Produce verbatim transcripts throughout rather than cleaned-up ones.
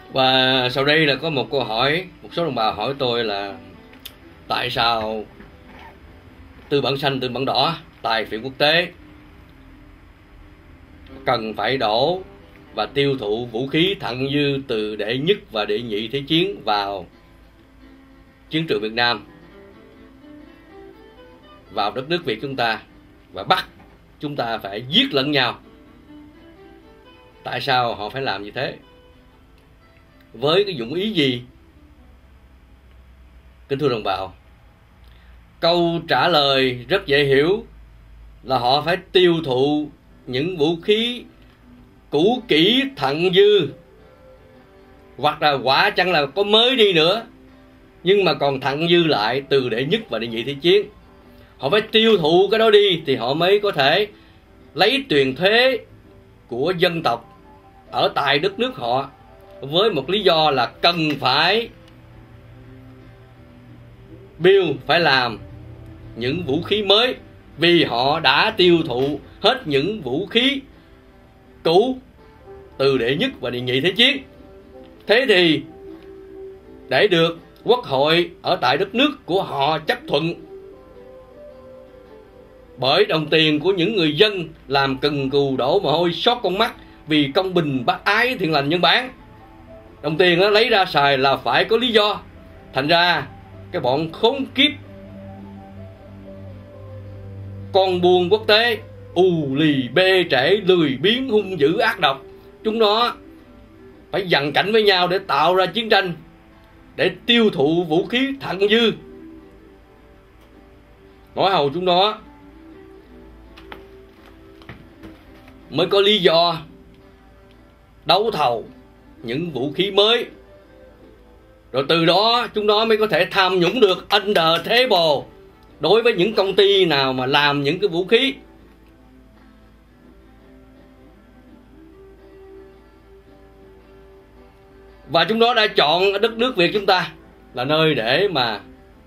Và sau đây là có một câu hỏi, một số đồng bào hỏi tôi là tại sao tư bản xanh, tư bản đỏ, tài phiệt quốc tế cần phải đổ và tiêu thụ vũ khí thặng dư từ đệ nhất và đệ nhị thế chiến vào chiến trường Việt Nam, vào đất nước Việt chúng ta, và bắt chúng ta phải giết lẫn nhau. Tại sao họ phải làm như thế? Với cái dụng ý gì? Kính thưa đồng bào, câu trả lời rất dễ hiểu là họ phải tiêu thụ những vũ khí cũ kỹ thặng dư, hoặc là quả chăng là có mới đi nữa nhưng mà còn thặng dư lại từ đệ nhất và đệ nhị thế chiến. Họ phải tiêu thụ cái đó đi thì họ mới có thể lấy tiền thuế của dân tộc ở tại đất nước họ, với một lý do là cần phải build, phải làm những vũ khí mới, vì họ đã tiêu thụ hết những vũ khí cũ từ đệ nhất và đệ nhị thế chiến. Thế thì để được quốc hội ở tại đất nước của họ chấp thuận, bởi đồng tiền của những người dân làm cần cù đổ mồ hôi xót con mắt vì công bình bác ái thiện lành nhân bản, đồng tiền nó lấy ra xài là phải có lý do. Thành ra cái bọn khốn kiếp con buôn quốc tế ù lì bê trễ, lười biếng, hung dữ, ác độc, chúng nó phải giằng cảnh với nhau để tạo ra chiến tranh, để tiêu thụ vũ khí thặng dư. Nói hầu chúng nó mới có lý do đấu thầu những vũ khí mới, rồi từ đó chúng nó mới có thể tham nhũng được under table đối với những công ty nào mà làm những cái vũ khí. Và chúng nó đã chọn đất nước Việt chúng ta là nơi để mà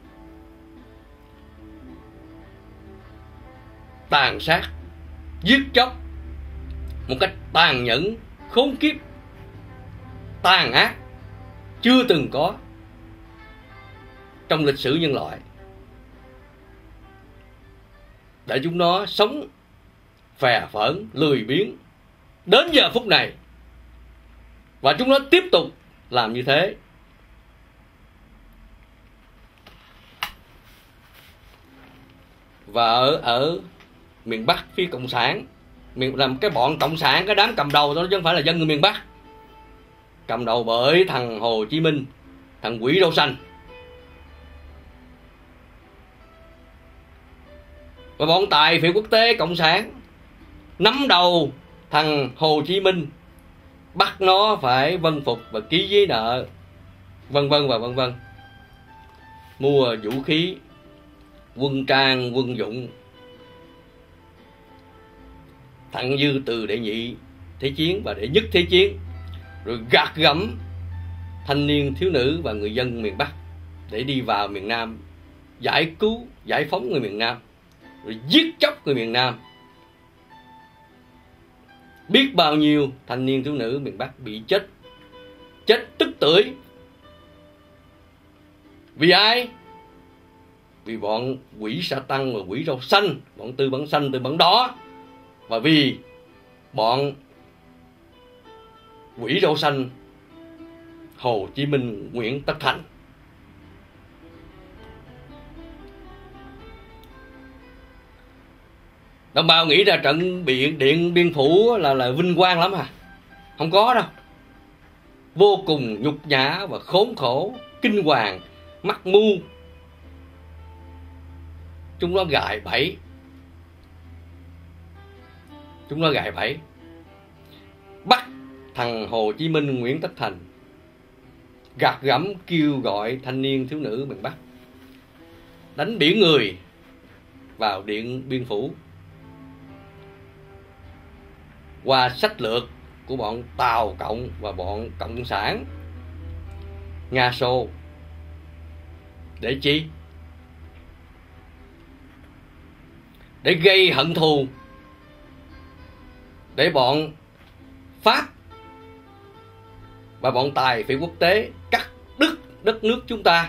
tàn sát, giết chóc một cách tàn nhẫn, khốn kiếp, tàn ác chưa từng có trong lịch sử nhân loại, để chúng nó sống phè phỡn, lười biếng đến giờ phút này. Và chúng nó tiếp tục làm như thế. Và ở ở miền Bắc phía cộng sản, miền làm cái bọn cộng sản, cái đám cầm đầu đó chứ không phải là dân người miền Bắc, cầm đầu bởi thằng Hồ Chí Minh, thằng quỷ râu xanh. Và bọn tài phiệt quốc tế cộng sản nắm đầu thằng Hồ Chí Minh, bắt nó phải vân phục và ký giấy nợ, vân vân và vân vân, mua vũ khí, quân trang, quân dụng thặng dư từ đệ nhị thế chiến và đệ nhất thế chiến, rồi gạt gẫm thanh niên, thiếu nữ và người dân miền Bắc để đi vào miền Nam giải cứu, giải phóng người miền Nam, rồi giết chóc người miền Nam. Biết bao nhiêu thanh niên thiếu nữ miền Bắc bị chết, chết tức tưởi. Vì ai? Vì bọn quỷ sa tăng và quỷ râu xanh, bọn tư bản xanh, tư bản đỏ, và vì bọn quỷ râu xanh Hồ Chí Minh, Nguyễn Tất Thành. Đồng bào nghĩ ra trận Điện Điện Biên Phủ là là vinh quang lắm à? Không có đâu. Vô cùng nhục nhã và khốn khổ, kinh hoàng, mắc mưu. Chúng nó gài bẫy. Chúng nó gài bẫy bắt thằng Hồ Chí Minh, Nguyễn Tất Thành, gạt gẫm kêu gọi thanh niên thiếu nữ miền Bắc đánh biển người vào Điện Biên Phủ qua sách lược của bọn Tàu Cộng và bọn Cộng sản Nga Xô. Để chi? Để gây hận thù, để bọn Pháp và bọn tài phiệt quốc tế cắt đứt đất nước chúng ta.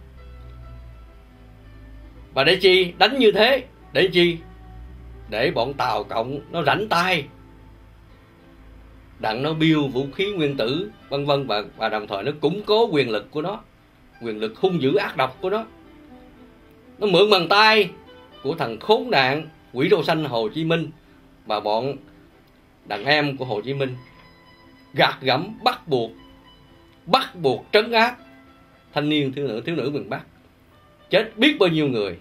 Và để chi? Đánh như thế để chi? Để bọn Tàu Cộng nó rảnh tay, đặng nó biêu vũ khí nguyên tử vân vân, và, và đồng thời nó củng cố quyền lực của nó, quyền lực hung dữ ác độc của nó. Nó mượn bàn tay của thằng khốn nạn quỷ râu xanh Hồ Chí Minh và bọn đàn em của Hồ Chí Minh, gạt gẫm bắt buộc, bắt buộc trấn áp thanh niên thiếu nữ thiếu nữ miền Bắc, chết biết bao nhiêu người.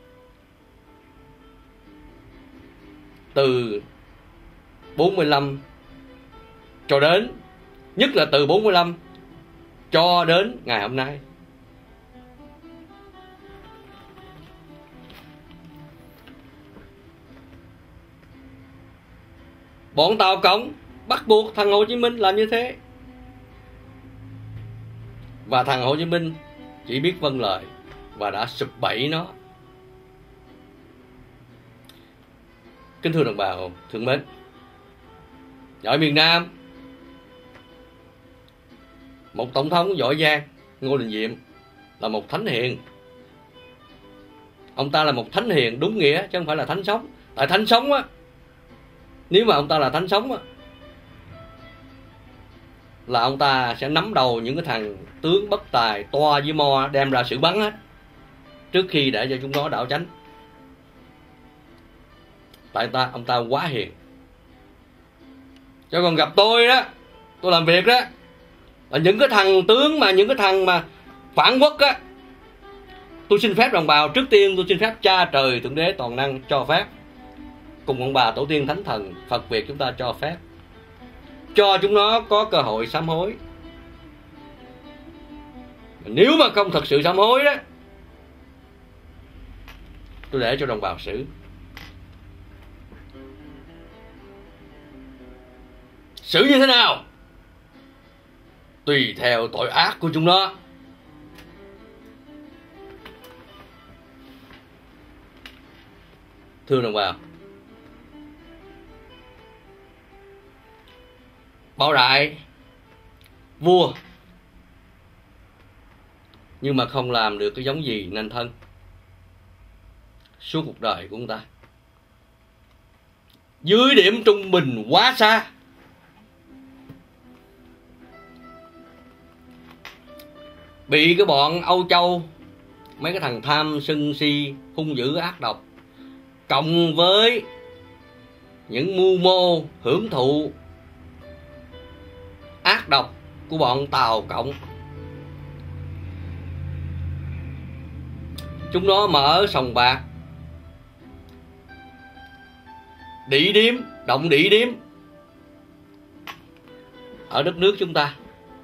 Từ bốn mươi lăm cho đến, nhất là từ bốn mươi lăm cho đến ngày hôm nay. Bọn Tàu Cộng bắt buộc thằng Hồ Chí Minh làm như thế. Và thằng Hồ Chí Minh chỉ biết vâng lời và đã sụp bẫy nó. Kính thưa đồng bào thương mến, ở miền Nam, một tổng thống giỏi giang, Ngô Đình Diệm, là một thánh hiền. Ông ta là một thánh hiền đúng nghĩa, chứ không phải là thánh sống. Tại thánh sống á, nếu mà ông ta là thánh sống á, là ông ta sẽ nắm đầu những cái thằng tướng bất tài toa với mo, đem ra xử bắn hết, trước khi để cho chúng nó đảo chánh. Tại ta ông ta quá hiền. Cho còn gặp tôi đó, tôi làm việc đó, là những cái thằng tướng mà những cái thằng mà phản quốc á, tôi xin phép đồng bào, trước tiên tôi xin phép Cha Trời Thượng Đế toàn năng cho phép, cùng ông bà tổ tiên thánh thần Phật Việt chúng ta cho phép, cho chúng nó có cơ hội sám hối. Nếu mà không thật sự sám hối đó, tôi để cho đồng bào xử. Xử như thế nào? Tùy theo tội ác của chúng nó. Thưa đồng bào, Bảo Đại vua nhưng mà không làm được cái giống gì nên thân suốt cuộc đời của ông ta, dưới điểm trung bình quá xa. Bị cái bọn Âu Châu, mấy cái thằng tham sân si hung dữ ác độc, cộng với những mưu mô hưởng thụ ác độc của bọn Tàu Cộng, chúng nó mở sòng bạc, đỉ điếm, động đỉ điếm ở đất nước chúng ta,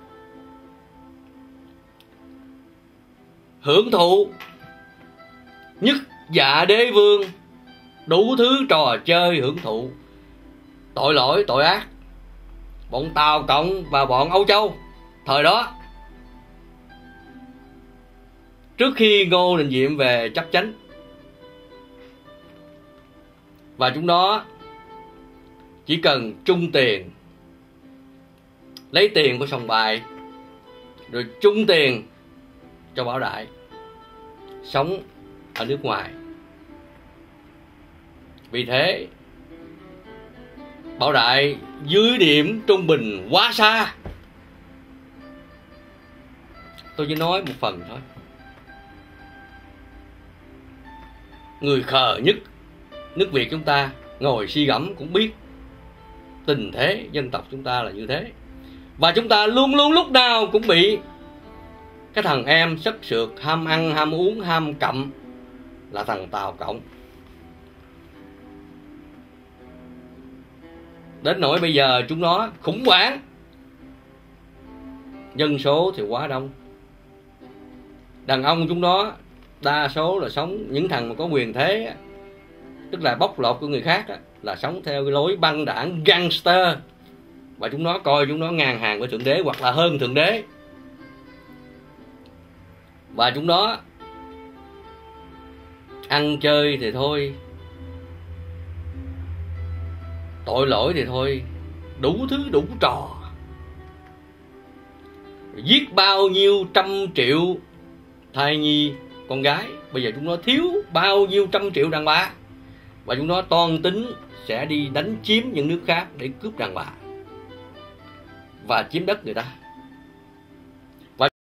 hưởng thụ nhất dạ đế vương, đủ thứ trò chơi hưởng thụ. Tội lỗi tội ác bọn Tàu Cộng và bọn Âu Châu thời đó, trước khi Ngô Đình Diệm về chấp chánh. Và chúng nó chỉ cần chung tiền, lấy tiền của sòng bài, rồi chung tiền cho Bảo Đại sống ở nước ngoài. Vì thế Bảo Đại dưới điểm trung bình quá xa. Tôi chỉ nói một phần thôi. Người khờ nhất nước Việt chúng ta ngồi suy gẫm cũng biết tình thế dân tộc chúng ta là như thế. Và chúng ta luôn luôn lúc nào cũng bị cái thằng em sất sượt, ham ăn, ham uống, ham cặm là thằng Tàu Cộng. Đến nỗi bây giờ chúng nó khủng hoảng, dân số thì quá đông, đàn ông chúng nó đa số là sống, những thằng mà có quyền thế, tức là bóc lột của người khác, là sống theo cái lối băng đảng gangster, và chúng nó coi chúng nó ngang hàng với Thượng Đế hoặc là hơn Thượng Đế. Và chúng nó ăn chơi thì thôi, tội lỗi thì thôi, đủ thứ đủ trò. giết bao nhiêu trăm triệu thai nhi con gái. Bây giờ chúng nó thiếu bao nhiêu trăm triệu đàn bà, và chúng nó toan tính sẽ đi đánh chiếm những nước khác để cướp đàn bà và chiếm đất người ta.